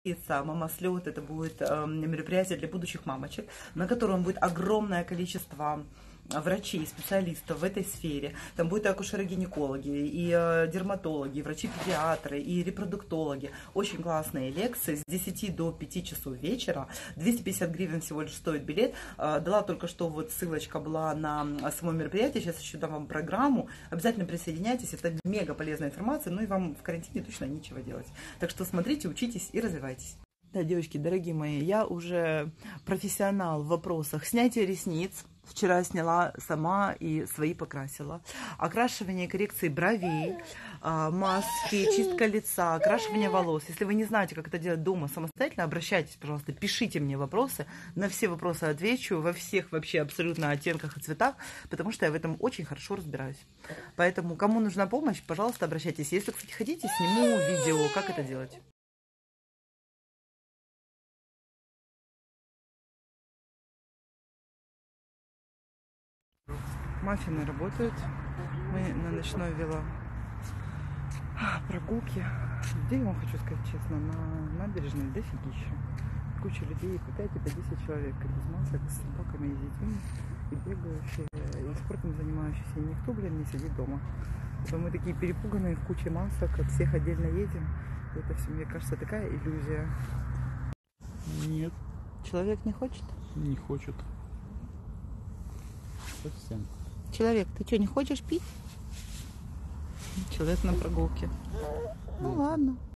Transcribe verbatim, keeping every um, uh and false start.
Мама слет, это будет э, мероприятие для будущих мамочек, на котором будет огромное количество врачей, специалистов в этой сфере. Там будут и акушеры-гинекологи, и э, дерматологи, и врачи-педиатры, и репродуктологи. Очень классные лекции с десяти до пяти часов вечера. двести пятьдесят гривен всего лишь стоит билет. Э, дала только что вот ссылочка была на само мероприятие. Сейчас еще дам вам программу. Обязательно присоединяйтесь. Это мега полезная информация. Ну и вам в карантине точно нечего делать. Так что смотрите, учитесь и развивайтесь. Да, девочки, дорогие мои, я уже профессионал в вопросах снятия ресниц. Вчера сняла сама и свои покрасила. Окрашивание, коррекции бровей, маски, чистка лица, окрашивание волос. Если вы не знаете, как это делать дома самостоятельно, обращайтесь, пожалуйста, пишите мне вопросы. На все вопросы отвечу, во всех вообще абсолютно оттенках и цветах, потому что я в этом очень хорошо разбираюсь. Поэтому, кому нужна помощь, пожалуйста, обращайтесь. Если, кстати, хотите, сниму видео, как это делать. Маффины работают. Мы на ночной вело прогулке. Людей, я вам хочу сказать честно, на набережной дофигища. Куча людей, по пять и по десять человек, без масок, с собаками и детьми, и бегающие, и спортом занимающиеся. И никто, блин, не сидит дома. Поэтому мы такие перепуганные, в куче масок, от всех отдельно едем. И это все, мне кажется, такая иллюзия. Нет. Человек не хочет? Не хочет. Совсем. Человек, ты что, не хочешь пить? Человек на прогулке. Ну ладно.